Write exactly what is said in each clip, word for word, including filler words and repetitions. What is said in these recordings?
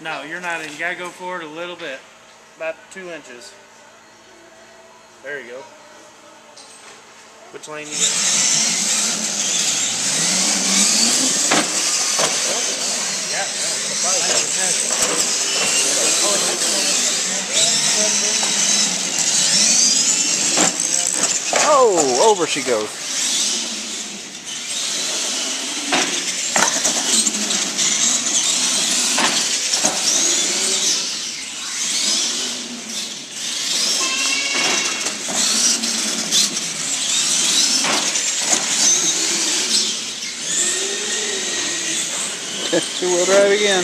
No, you're not in. You gotta go forward a little bit. About two inches. There you go. Which lane you got? Oh, over she goes. Two-wheel drive again.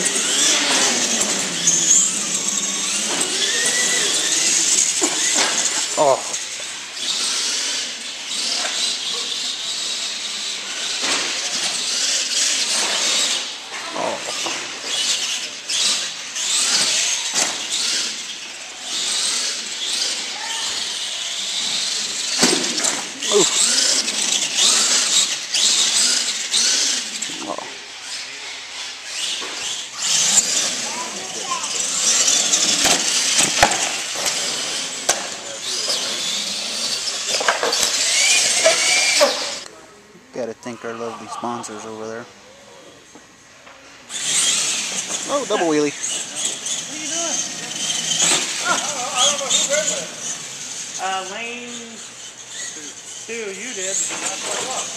Oh. Oh. Oof. Gotta thank our lovely sponsors over there. Oh, double wheelie. What are you doing? Oh, I don't know who did it. Uh, lane two, you did. That's what it was.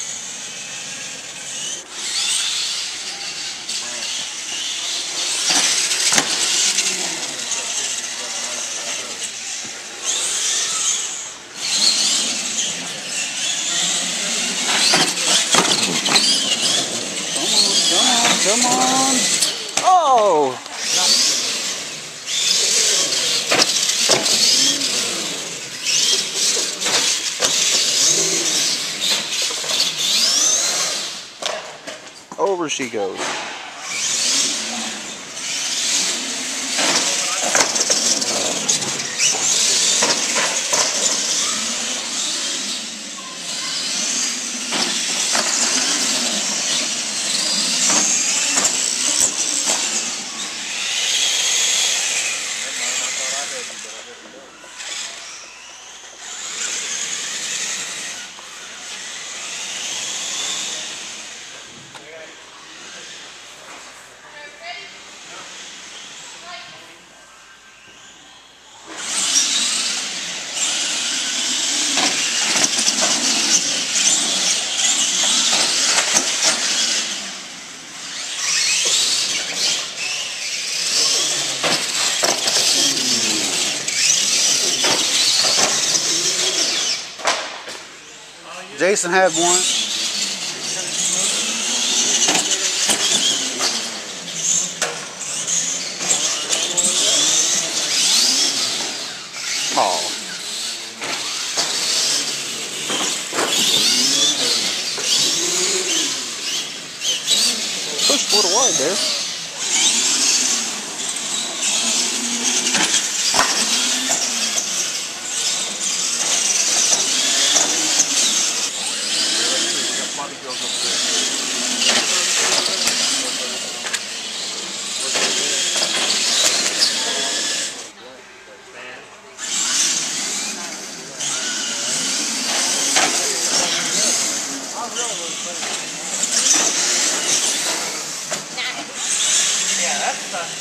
Come on. Oh! Over she goes. Jason had one. Oh. Pushed a little wide there. Yeah, that's tough.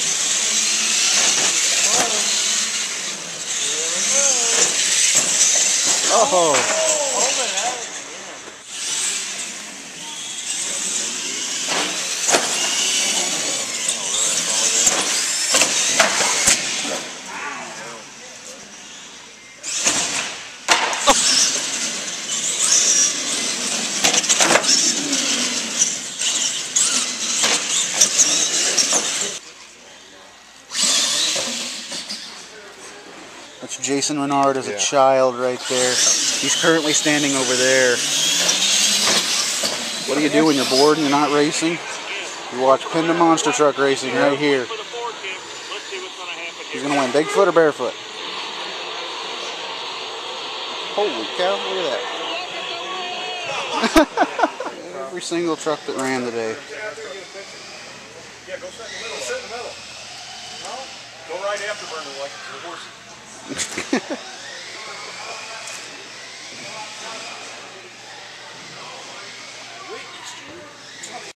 Oh. That's Jason Renard as a Yeah. child right there. He's currently standing over there. What do you do when you're bored and you're not racing? You watch Pin the Monster Truck Racing right here. He's going to win Bigfoot or barefoot? Holy cow, look at that. Every single truck that ran today. Yeah, go sit in the middle. Sit in the middle. Go right after burning like the horse.